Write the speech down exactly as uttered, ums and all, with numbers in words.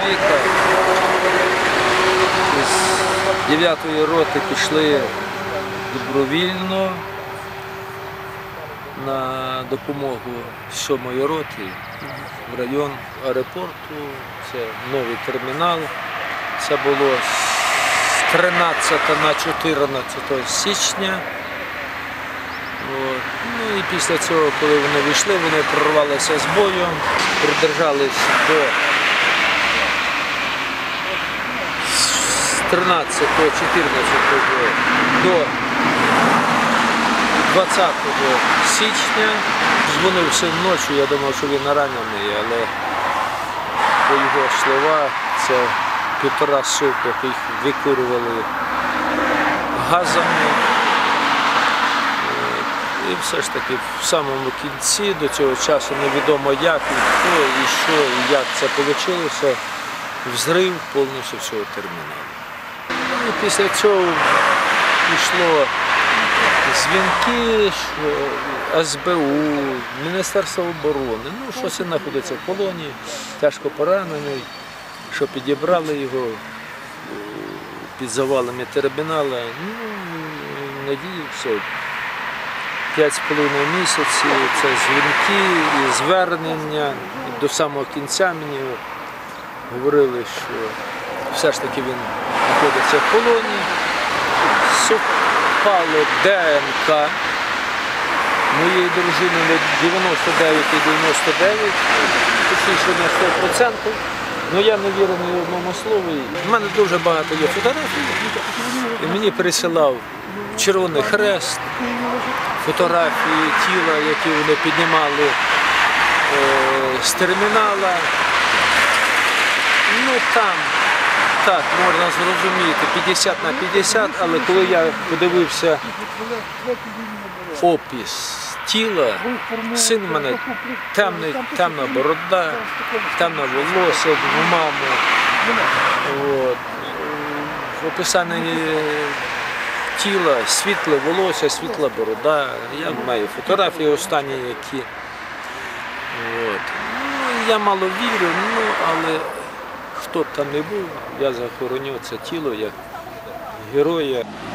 сімейка з дев'ятої роти пішли добровільно на допомогу сьомої роти в район аеропорту. Це новий термінал. Це було з тринадцятого на чотирнадцяте січня. От. Ну і після цього, коли вони вийшли, вони прорвалися з бою, придержались до тринадцятого, чотирнадцятого до двадцятого січня. Дзвонив син ночі, я думав, що він ранений, але по його словах це півтора суток їх викурювали газами. І все ж таки в самому кінці, до цього часу невідомо як, і хто, і що, і як це вийшло, взрив повністю всього терміналу. І після цього пішло дзвінки, що ес бе у, Міністерство оборони, ну, що син знаходиться в полоні, тяжко поранений, що підібрали його під завалами термінала. Ну, надіюся, п'ять з половиною місяців, це дзвінки і звернення. І до самого кінця мені говорили, що все ж таки він знаходиться в полоні. Совпало де ен ка моєї дружини на дев'яносто дев'ять і дев'яносто дев'ять, точніше на сто відсотків. Ну я не вірю ні одному слову. У мене дуже багато є фотографій, і мені присилав Червоний Хрест, фотографії тіла, які вони піднімали е, з термінала. Ну там, так, можна зрозуміти, п'ятдесят на п'ятдесят, але коли я подивився опис тіла, син у мене темний, темна борода, темне волосся, в маму. От. В описанні тіла, світле волосся, світла борода. Я маю фотографії останні, які. От. Ну, я мало вірю, ну, але хто б там не був, я захороню це тіло як героя.